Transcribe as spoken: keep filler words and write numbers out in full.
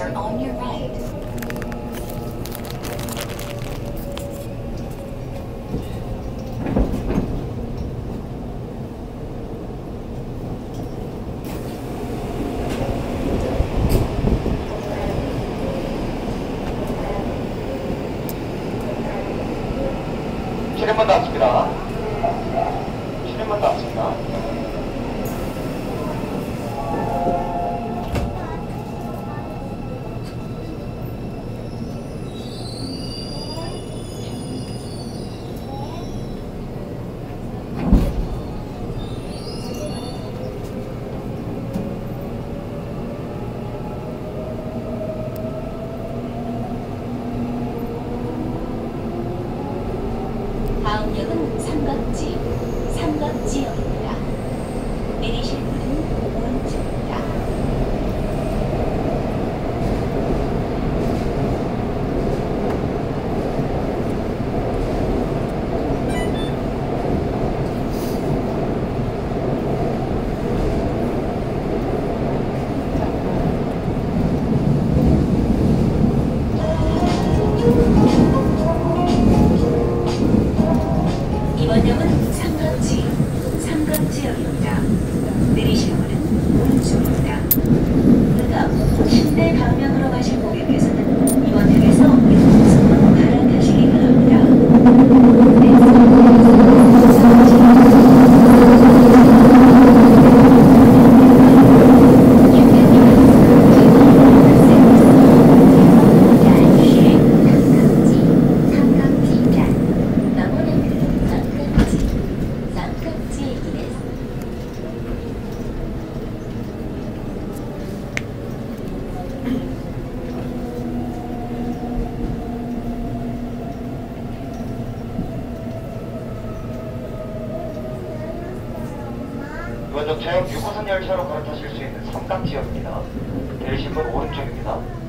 are on your right. 출입문 닫습니다. 출입문 닫습니다. 다음 역은 삼각지, 삼각지역입니다. 내리실 문은 오른쪽입니다. 이번 역은 삼각지, 삼각지역입니다. 내리실 문은 오른쪽입니다. 그다음 신대 방면으로 가실 고객께서는 이번 역에서 일본선으로 갈아타시기 바랍니다. 이번 정차역 육 호선 열차로 갈아타실 수 있는 삼각지역입니다. 내리실 문 오른쪽입니다.